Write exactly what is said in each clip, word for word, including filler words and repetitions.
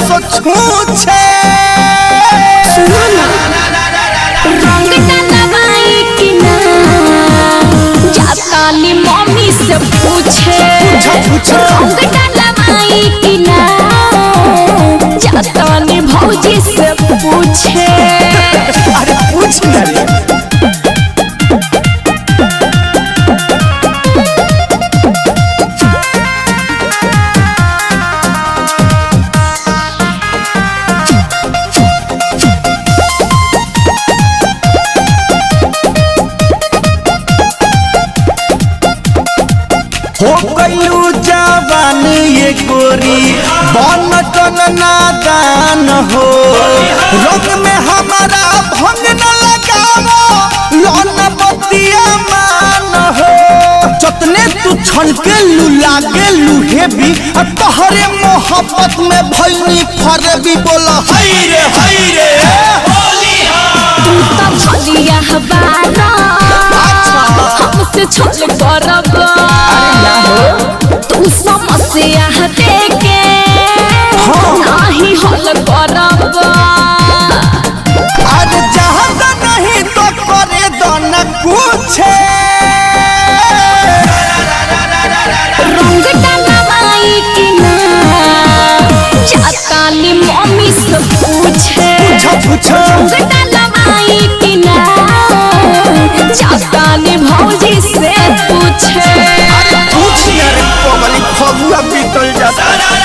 सो छूछे रंग डलवाई कि ना जाता नी मम्मी से पूछे रंग डलवाई कि ना जाता नी भौजी से पूछे। अरे पूछ ना रे हो गयू जवान ये गोरी बन टन नादान हो रंग में हमारा भंग न लगावो लोन बतिया मान हो जतने तू छलके लू लागे लूहे भी तोहरे मोहब्बत में भइनी फरबी बोला हाय रे हाय रे तू तो भलिया हबारा हमसे छल करब तू समस्या देके नहीं हल करब आज जहाज नहीं तो करे दो न कुछ रंग डलवाई कि ना जाता नी मम्मी से पूछे रंग डलवाई कि ना जाता नी भौजी से पूछे। फगुआ बीतल जाता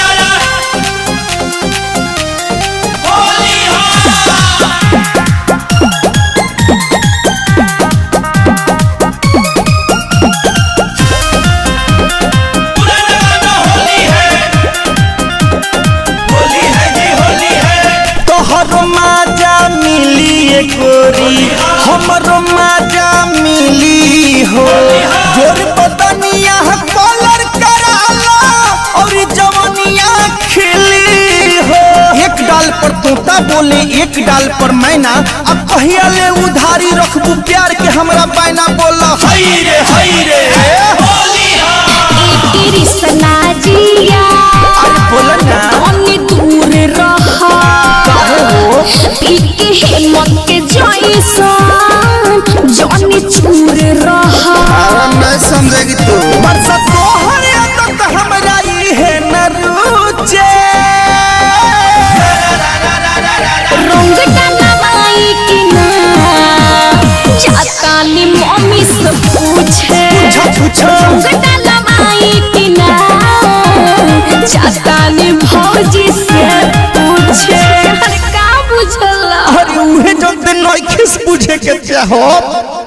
तोहरो माजा मिली गोरी हमरो माजा मिली हो जोर बदनिया कलर कराला और जवानिया खिली हो एक डाल पर तोता बोले एक डाल पर मैना अब कहिया ले उधारी रखबू प्यार के हमरा बैना बोला हाय रे हाय रे कृष्णा जिया अरे बोला ना तनी दूर रहा पीके हिम्मत के जैसन जानी चूर रहा मैं समझेगी तू बरसा तोहरे आदत हमरा ई है न रुचे रंग डलवाई कि ना जाता नी मम्मी से पूछे रंग डलवाई कि ना जाता नी भौजी से पूछे। अरे का बुझला अरे उहे जो दिन नइखिस बुझे के चाहो।